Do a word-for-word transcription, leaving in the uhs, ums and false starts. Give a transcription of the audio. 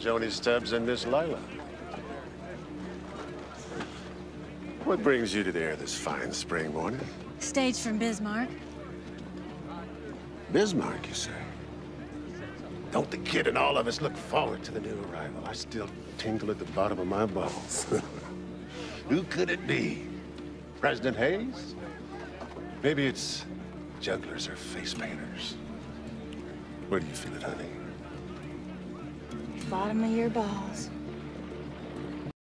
Joni Stubbs and Miss Lila. What brings you to the air this fine spring morning? Stage from Bismarck. Bismarck, you say? Don't the kid and all of us look forward to the new arrival? I still tingle at the bottom of my bones. Who could it be? President Hayes? Maybe it's jugglers or face painters. Where do you feel it, honey? Bottom of your balls.